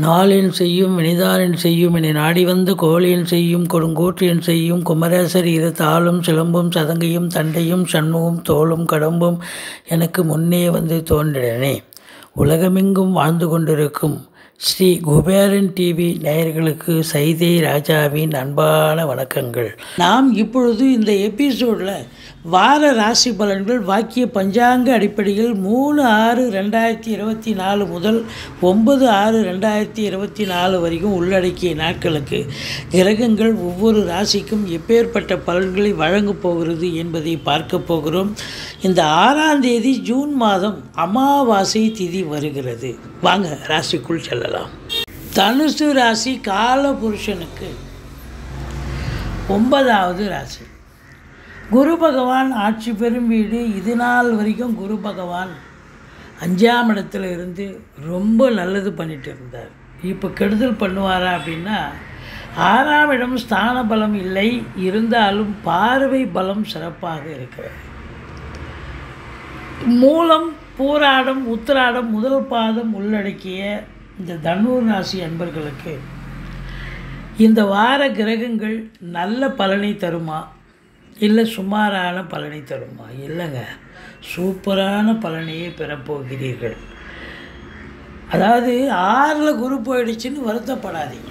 நாளென் செய்யும் வினைதானென் செய்யும் என்னை நாடி வந்த கோளென் செய்யும் கொடுங்கூற்றென் செய்யும் குமரேசர் இரு தாளும் சிலம்பும் சதங்கையும் தண்டையும் சண்முகம் தோளும் கடம்பும் எனக்கு முன்னே வந்து தோன்றினே. உலகமெங்கும் வாழ்ந்து கொண்டிருக்கும் ஸ்ரீ குபேரன் டிவி நேயர்களுக்கு சைதை ராஜாவின் அன்பான வணக்கங்கள். நாம் இப்பொழுது இந்த எபிசோடில் வார ராசி பலன்கள் வாக்கிய பஞ்சாங்க அடிப்படையில் 3/6/2024 முதல் 9/6/2024 வரைக்கும் உள்ளடக்கிய நாட்களுக்கு கிரகங்கள் ஒவ்வொரு ராசிக்கும் எப்பேற்பட்ட பலன்களை வழங்கப் போகிறது என்பதை பார்க்க போகிறோம். இந்த 6ஆம் தேதி ஜூன் மாதம் அமாவாசை திதி வருகிறது. வாங்க ராசிக்குள் செல்லலாம். தனுசு ராசி காலபுருஷனுக்கு 9வது ராசி. குரு பகவான் ஆட்சி பெறும் வீடு. இது நாள் வரைக்கும் குரு பகவான் 5ஆம் இடத்துல இருந்து ரொம்ப நல்லது பண்ணிட்டு இருந்தார். இப்போ கெடுதல் பண்ணுவாரா அப்படின்னா, 6ஆம் இடம் ஸ்தான பலம் இல்லை, இருந்தாலும் பார்வை பலம் சிறப்பாக இருக்கிறது. மூலம் பூராடம் உத்திராடம் முதல் பாதம் உள்ளடக்கிய இந்த தனுர் ராசி அன்பர்களுக்கு இந்த வார கிரகங்கள் நல்ல பலனை தருமா இல்லை சுமாரான பலனை தருமா? இல்லைங்க, சூப்பரான பலனையே பெறப்போகிறீர்கள். அதாவது 6ல் குரு போயிடுச்சுன்னு வருத்தப்படாதீங்க.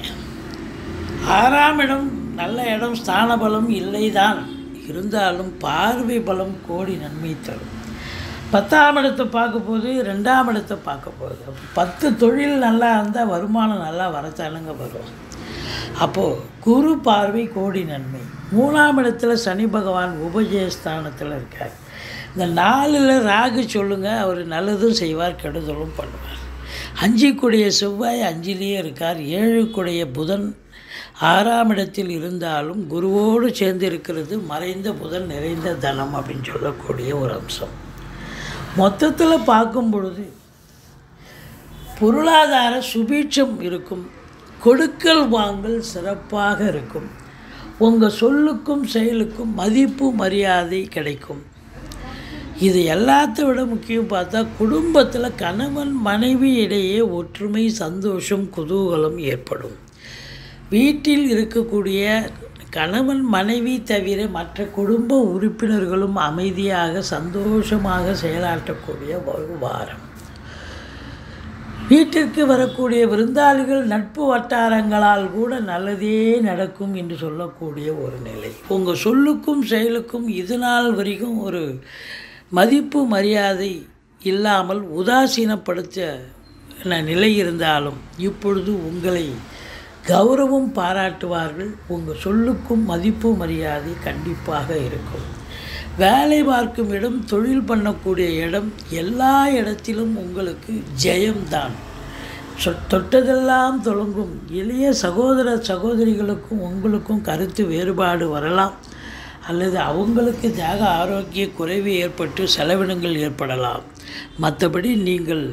6ஆம் இடம் நல்ல இடம், ஸ்தான பலம் இல்லை தான், இருந்தாலும் பார்வை பலம் கோடி நன்மை தரும். 10ஆம் இடத்தை பார்க்க போகுது, 2ஆம் இடத்தை பார்க்க போகுது. 10 தொழில் நல்லா இருந்தால் வருமானம் நல்லா வரத்தானுங்க வரும். அப்போது குரு பார்வை கோடி நன்மை. 3ஆம் இடத்துல சனி பகவான் உபஜயஸ்தானத்தில் இருக்கார். இந்த 4ல் ராகு சொல்லுங்க, அவர் நல்லதும் செய்வார், கெடுதலும் பண்ணுவார். 5க்குடைய செவ்வாய் 5லேயே இருக்கார். 7க்குடைய புதன் 6ஆம் இடத்தில் இருந்தாலும் குருவோடு சேர்ந்து இருக்கிறது மறைந்த புதன் நிறைந்த தனம் அப்படின்னு சொல்லக்கூடிய ஒரு அம்சம். மொத்தத்தில் பார்க்கும் பொழுது பொருளாதார சுபீட்சம் இருக்கும், கொடுக்கல் வாங்கல் சிறப்பாக இருக்கும், உங்கள் சொல்லுக்கும் செயலுக்கும் மதிப்பு மரியாதை கிடைக்கும். இது எல்லாத்த விட முக்கியம் பார்த்தா குடும்பத்தில் கணவன் மனைவி இடையே ஒற்றுமை, சந்தோஷம், குதூகலம் ஏற்படும். வீட்டில் இருக்கக்கூடிய கணவன் மனைவி தவிர மற்ற குடும்ப உறுப்பினர்களும் அமைதியாக சந்தோஷமாக செயலாற்றக்கூடிய ஒரு வாரம். வீட்டிற்கு வரக்கூடிய விருந்தாளிகள் நட்பு வட்டாரங்களால் கூட நல்லதே நடக்கும் என்று சொல்லக்கூடிய ஒரு நிலை. உங்கள் சொல்லுக்கும் செயலுக்கும் இது நாள் வரைக்கும் ஒரு மதிப்பு மரியாதை இல்லாமல் உதாசீனப்படுத்த நிலை இருந்தாலும் இப்பொழுது உங்களை கௌரவம் பாராட்டுவார்கள். உங்கள் சொல்லுக்கும் மதிப்பு மரியாதை கண்டிப்பாக இருக்கும். வேலை பார்க்கும் இடம், தொழில் பண்ணக்கூடிய இடம், எல்லா இடத்திலும் உங்களுக்கு ஜெயம்தான். தொட்டதெல்லாம் தொடங்கும். இளைய சகோதர சகோதரிகளுக்கும் உங்களுக்கும் கருத்து வேறுபாடு வரலாம், அல்லது அவங்களுக்கு தேக ஆரோக்கிய குறைவு ஏற்பட்டு செலவினங்கள் ஏற்படலாம். மற்றபடி நீங்கள்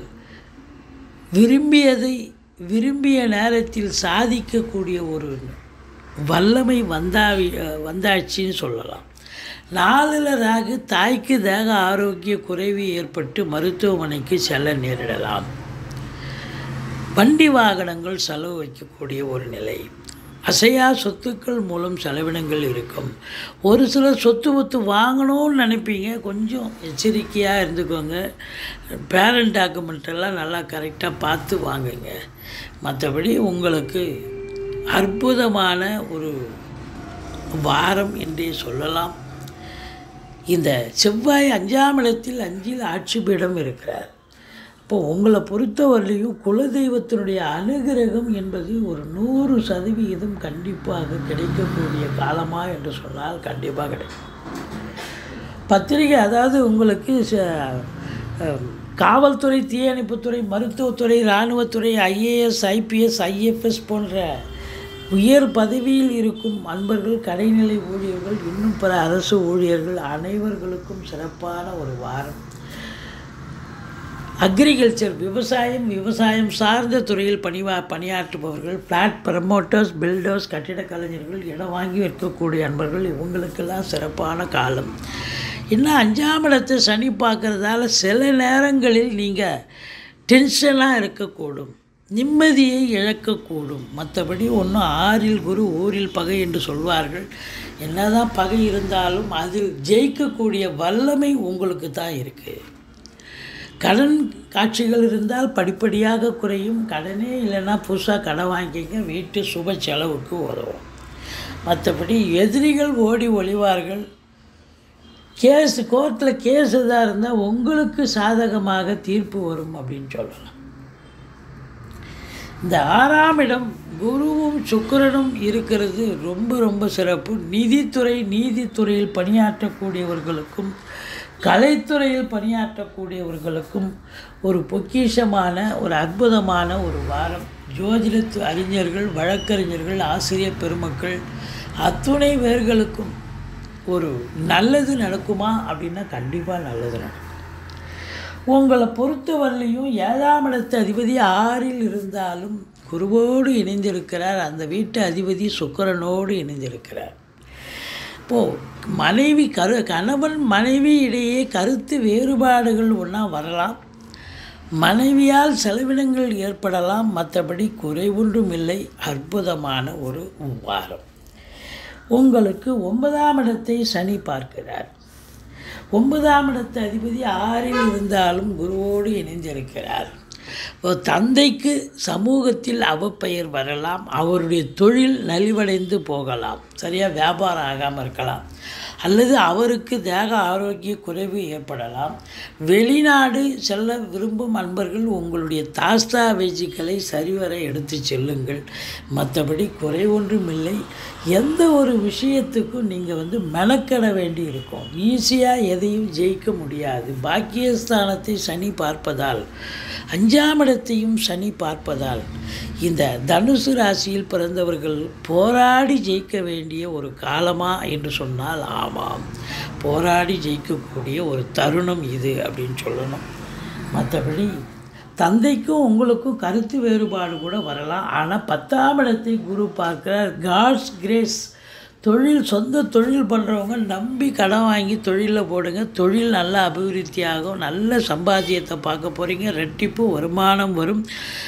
விரும்பிய நேரத்தில் சாதிக்கக்கூடிய ஒரு வல்லமை வந்தாச்சின்னு சொல்லலாம். 4ல் ராகு தாய்க்கு தேக ஆரோக்கிய குறைவு ஏற்பட்டு மருத்துவமனைக்கு செல்ல நேரிடலாம். வண்டி வாகனங்கள் செலவு வைக்கக்கூடிய ஒரு நிலை. அசையா சொத்துக்கள் மூலம் செலவினங்கள் இருக்கும். ஒரு சிலர் சொத்து வாங்கணும்னு நினைப்பீங்க, கொஞ்சம் எச்சரிக்கையாக இருந்துக்கோங்க. பேரண்ட் டாக்குமெண்ட்டெல்லாம் நல்லா கரெக்டாக பார்த்து வாங்குங்க. மற்றபடி உங்களுக்கு அற்புதமான ஒரு வாரம் என்றே சொல்லலாம். இந்த செவ்வாய் 5ஆம் இடத்தில் 5ல் ஆட்சி பீடம் இருக்கிறார். இப்போது உங்களை பொறுத்தவரையிலையும் குலதெய்வத்தினுடைய அனுகிரகம் என்பது ஒரு 100% கண்டிப்பாக கிடைக்கக்கூடிய காலமா என்று சொன்னால் கண்டிப்பாக கிடைக்கும். பத்திரிகை, அதாவது உங்களுக்கு காவல்துறை, தீயணைப்புத்துறை, மருத்துவத்துறை, இராணுவத்துறை, IAS, IPS, IFS போன்ற உயர் பதவியில் இருக்கும் அன்பர்கள், கடைநிலை ஊழியர்கள், இன்னும் பிற அரசு ஊழியர்கள் அனைவர்களுக்கும் சிறப்பான ஒரு வாரம். அக்ரிகல்ச்சர், விவசாயம் சார்ந்த துறையில் பணியாற்றுபவர்கள், ஃப்ளாட் ப்ரமோட்டர்ஸ், பில்டர்ஸ், கட்டிட கலைஞர்கள், இடம் வாங்கி விற்கக்கூடிய அன்பர்கள், இவங்களுக்கெல்லாம் சிறப்பான காலம். இன்னும் 5ஆம் இடத்தை சனி பார்க்குறதால சில நேரங்களில் நீங்கள் டென்ஷனாக இருக்கக்கூடும். நிம்மதியை இழக்கக்கூடும். மற்றபடி ஒன்றும் ஆறில் குரு ஊரில் பகை என்று சொல்வார்கள். என்னதான் பகை இருந்தாலும் அதில் ஜெயிக்கக்கூடிய வல்லமை உங்களுக்கு தான் இருக்குது. கடன் காட்சிகள் இருந்தால் படிப்படியாக குறையும். கடனே இல்லைன்னா புதுசாக கடன் வாங்கிக்க, வீட்டு சுப செலவுக்கு உதவும். மற்றபடி எதிரிகள் ஓடி ஒளிவார்கள். கோர்ட்டில் கேஸ் எதாக இருந்தால் உங்களுக்கு சாதகமாக தீர்ப்பு வரும் அப்படின்னு சொல்லலாம். இந்த 6ஆம் இடம் குருவும் சுக்கிரனும் இருக்கிறது ரொம்ப ரொம்ப சிறப்பு. நீதித்துறையில் பணியாற்றக்கூடியவர்களுக்கும் கலைத்துறையில் பணியாற்றக்கூடியவர்களுக்கும் ஒரு பொக்கிஷமான ஒரு அற்புதமான ஒரு வாரம். ஜோதிடத்து அறிஞர்கள், வழக்கறிஞர்கள், ஆசிரியர் பெருமக்கள் அத்துணை பேர்களுக்கும் ஒரு நல்லது நடக்குமா அப்படின்னா கண்டிப்பாக நல்லது நடக்கும். உங்களை பொறுத்தவரையிலையும் 7ஆம் இடத்து அதிபதி 6இல் இருந்தாலும் குருவோடு இணைந்திருக்கிறார். அந்த வீட்டு அதிபதி சுக்கிரனோடு இணைந்திருக்கிறார். இப்போது கணவன் மனைவி இடையே கருத்து வேறுபாடுகள் ஒன்றா வரலாம். மனைவியால் செலவினங்கள் ஏற்படலாம். மற்றபடி குறை ஒன்றும் இல்லை. அற்புதமான ஒரு வாரம். உங்களுக்கு 9ஆம் இடத்தை சனி பார்க்கிறார். 9ஆம் இடத்து அதிபதி 6இல் இருந்தாலும் குருவோடு இணைந்திருக்கிறார். தந்தைக்கு சமூகத்தில் அவப்பெயர் வரலாம். அவருடைய தொழில் நலிவடைந்து போகலாம். சரியாக வியாபாரம் ஆகாமல் இருக்கலாம். அல்லது அவருக்கு தேக ஆரோக்கிய குறைவு ஏற்படலாம். வெளிநாடு செல்ல விரும்பும் அன்பர்கள் உங்களுடைய தாஸ்தாவேஜிகளை சரிவர எடுத்து செல்லுங்கள். மற்றபடி குறை ஒன்றும் இல்லை. எந்த ஒரு விஷயத்துக்கும் நீங்கள் மெனக்கட வேண்டி இருக்கும். ஈஸியாக எதையும் ஜெயிக்க முடியாது. பாக்கியஸ்தானத்தை சனி பார்ப்பதால், 5ஆம் இடத்தையும் சனி பார்ப்பதால் இந்த தனுசு ராசியில் பிறந்தவர்கள் போராடி ஜெயிக்க வேண்டிய ஒரு காலமா என்று சொன்னால் ஆமாம், போராடி ஜெயிக்கக்கூடிய ஒரு தருணம் இது அப்படின்னு சொல்லணும். மற்றபடி தந்தைக்கும் உங்களுக்கும் கருத்து வேறுபாடு கூட வரலாம். ஆனால் 10ஆம் இடத்தை குரு பார்க்கிறார். God's grace. சொந்த தொழில் பண்ணுறவங்க நம்பி கடன் வாங்கி தொழிலில் போடுங்க. தொழில் நல்லா அபிவிருத்தியாகும். நல்ல சம்பாத்தியத்தை பார்க்க போகிறீங்க. ரெட்டிப்பு வருமானம் வரும்.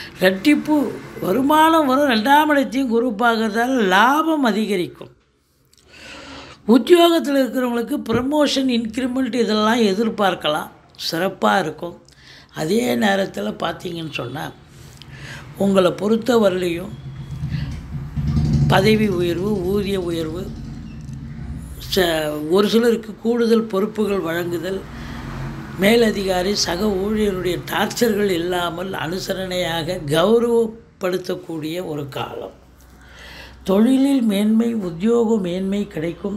2ஆம் இடத்தையும் குரு பார்க்கறதால லாபம் அதிகரிக்கும். உத்தியோகத்தில் இருக்கிறவங்களுக்கு ப்ரமோஷன், இன்க்ரிமெண்ட் இதெல்லாம் எதிர்பார்க்கலாம். சிறப்பாக இருக்கும். அதே நேரத்தில் பார்த்தீங்கன்னு சொன்னால் உங்களை பொறுத்தவரையிலையும் பதவி உயர்வு, ஊதிய உயர்வு, ஒரு சிலருக்கு கூடுதல் பொறுப்புகள் வழங்குதல், மேலதிகாரி சக ஊழியருடைய டார்ச்சர்கள் இல்லாமல் அனுசரணையாக கௌரவப்படுத்தக்கூடிய ஒரு காலம். தொழிலில் மேன்மை, உத்தியோக மேன்மை கிடைக்கும்.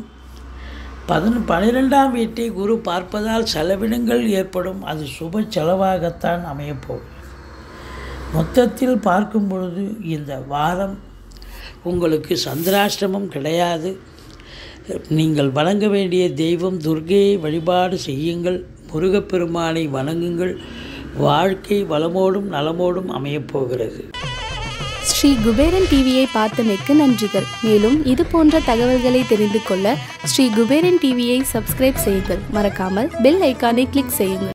12ஆம் வீட்டை குரு பார்ப்பதால் செலவினங்கள் ஏற்படும். அது சுப செலவாகத்தான் அமையப்போகும். மொத்தத்தில் பார்க்கும் பொழுது இந்த வாரம் உங்களுக்கு சந்திராஷ்டமம் கிடையாது. நீங்கள் வணங்க வேண்டிய தெய்வம் துர்க்கையை வழிபாடு செய்யுங்கள். முருகப்பெருமானை வணங்குங்கள். வாழ்க்கை வளமோடும் நலமோடும் அமையப்போகிறது. ஸ்ரீ குபேரன் டிவியை பார்த்தமைக்கு நன்றிகள். மேலும் இது போன்ற தகவல்களை தெரிந்து கொள்ள ஸ்ரீ குபேரன் டிவியை சப்ஸ்கிரைப் செய்யுங்கள். மறக்காமல் பெல் ஐக்கானை கிளிக் செய்யுங்கள்.